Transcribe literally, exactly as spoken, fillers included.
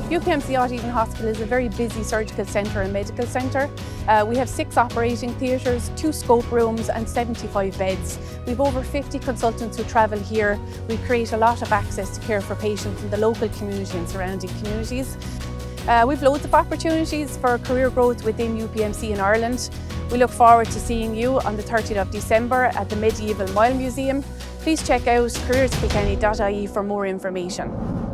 U P M C Eden Hospital is a very busy surgical centre and medical centre. Uh, we have six operating theatres, two scope rooms and seventy-five beds. We have over fifty consultants who travel here. We create a lot of access to care for patients in the local community and surrounding communities. Uh, we have loads of opportunities for career growth within U P M C in Ireland. We look forward to seeing you on the thirtieth of December at the Medieval Mile Museum. Please check out careers kilkenny dot I E for more information.